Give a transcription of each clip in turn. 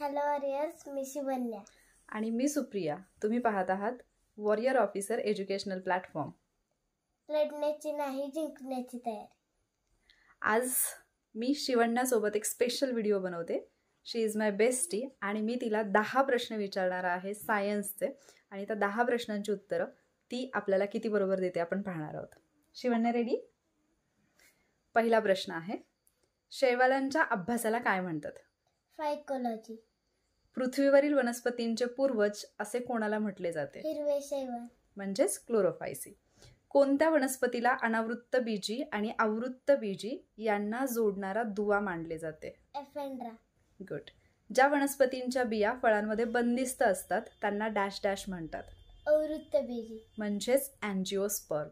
Hello warriors, मी शिवन्या आणि मी सुप्रिया. तुम्ही पाहत आहात वॉरियर ऑफिसर एज्युकेशनल प्लॅटफॉर्म. लढण्याची नाही, जिंकण्याची तयारी. आज मी शिवण्यासोबत एक स्पेशल व्हिडिओ बनवते. शी इज माय बेस्टी आणि मी तिला 10 प्रश्न विचारणार आहे सायन्सचे, आणि त्या 10 प्रश्नांची उत्तरं ती आपल्याला किती बरोबर देते आपण पाहणार आहोत. शिवन्या रेडी? पहिला प्रश्न आहे, शैवालांच्या अभ्यासाला काय म्हणतात? फायकोलॉजी. पृथ्वीवरील वनस्पतींचे पूर्वज असे कोणाला म्हटले जाते? हिरवे शैवाल म्हणजेच क्लोरोफायसी. कोणत्या वनस्पतीला अनावृत्त बीजी आणि आवृत्त बीजी यांना जोडणारा दुवा मानले जाते? एफेंड्रा. गुड. ज्या वनस्पतींच्या बिया फळांमध्ये बंदिस्त असतात त्यांना डॅश डॅश म्हणतात? अवृत्त बीजी म्हणजेच अँजिओस्पर्म.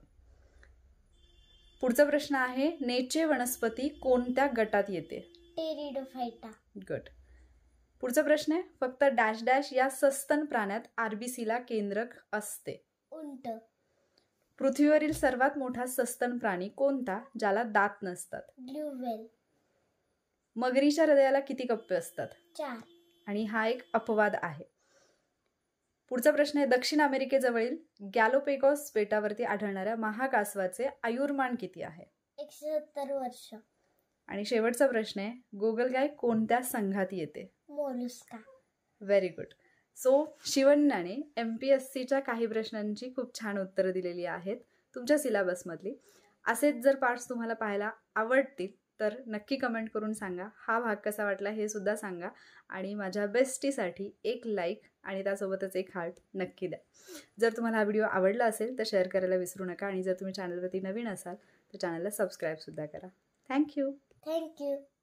पुढचा प्रश्न आहे, नेचे वनस्पती कोणत्या गटात येते? टेरिडोफायटा. गुड. पुढचा प्रश्न आहे, फक्त डॅश डॅश या सस्तन प्राण्यात आरबीसीला केंद्रक असते? उंट. पृथ्वीवरील सर्वात मोठा सस्तन प्राणी कोणता ज्याला दात नसतात? Blue whale. मगरीच्या हृदयाला किती कप्पे असतात? 4. आणि हा एक अपवाद आहे. पुढचा प्रश्न आहे, दक्षिण अमेरिकेजवळील गॅलोपेगोस बेटावरती आढळणाऱ्या महाकासवाचे आयुर्मान किती आहे? 170 वर्ष. आणि शेवटचा प्रश्न आहे, गोगलगाय कोणत्या संघात येते? मोलुस्का. Very good. सो शिवन्याने MPSCच्या काही प्रश्नांची खूप छान उत्तरं दिलेली आहेत तुमच्या सिलेबसमधली. असेच जर पार्ट्स तुम्हाला पाहायला आवडतील तर नक्की कमेंट करून सांगा. हा भाग कसा वाटला हे सुद्धा सांगा. आणि माझ्या बेस्टीसाठी एक लाईक आणि त्यासोबतच एक हार्ट नक्की द्या. जर तुम्हाला हा व्हिडिओ आवडला असेल तर शेअर करायला विसरू नका. आणि जर तुम्ही चॅनलवरती नवीन असाल तर चॅनलला सबस्क्राईबसुद्धा करा. थँक्यू.